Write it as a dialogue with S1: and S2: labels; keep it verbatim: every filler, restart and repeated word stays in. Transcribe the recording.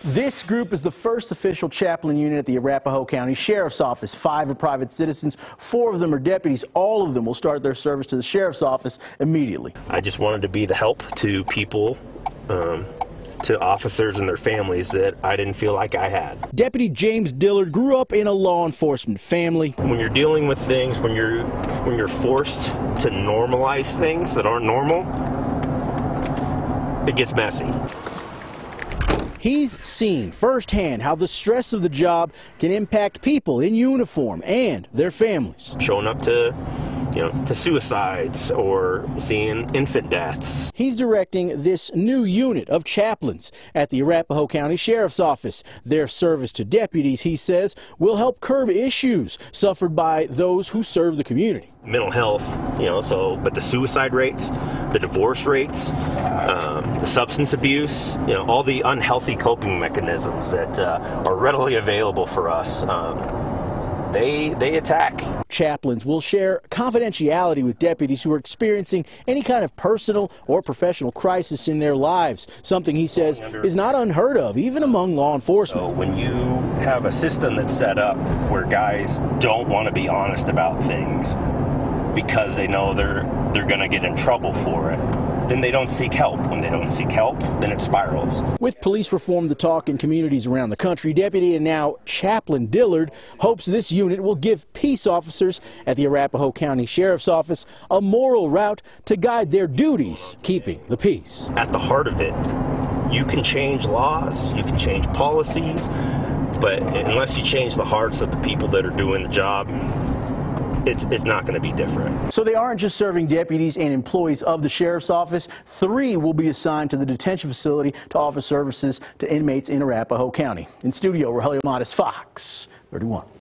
S1: This group is the first official chaplain unit at the Arapahoe County Sheriff's Office. Five are private citizens, four of them are deputies. All of them will start their service to the Sheriff's Office immediately.
S2: I just wanted to be the help to people, um, to officers and their families that I didn't feel like I had.
S1: Deputy James Dillard grew up in a law enforcement family.
S2: When you're dealing with things, when you're, when you're forced to normalize things that aren't normal, it gets messy.
S1: He's seen firsthand how the stress of the job can impact people in uniform and their families.
S2: Showing up to, you know, to suicides or seeing infant deaths.
S1: He's directing this new unit of chaplains at the Arapahoe County Sheriff's Office. Their service to deputies, he says, will help curb issues suffered by those who serve the community.
S2: Mental health, you know, so, but the suicide rates, the divorce rates, um, the substance abuse, you know, all the unhealthy coping mechanisms that uh, are readily available for us, um, they, they attack.
S1: Chaplains will share confidentiality with deputies who are experiencing any kind of personal or professional crisis in their lives, something he says is not unheard of, even among law enforcement.
S2: So when you have a system that's set up where guys don't want to be honest about things because they know they're they're going to get in trouble for it, then they don't seek help. When they don't seek help, then it spirals.
S1: With police reform to talk in communities around the country, Deputy and now Chaplain Dillard hopes this unit will give peace officers at the Arapahoe County Sheriff's Office a moral route to guide their duties, keeping the peace.
S2: At the heart of it, you can change laws, you can change policies, but unless you change the hearts of the people that are doing the job, It's, it's not going to be different.
S1: So they aren't just serving deputies and employees of the Sheriff's Office. Three will be assigned to the detention facility to offer services to inmates in Arapahoe County. In studio, Rogelio Mares, Fox thirty-one.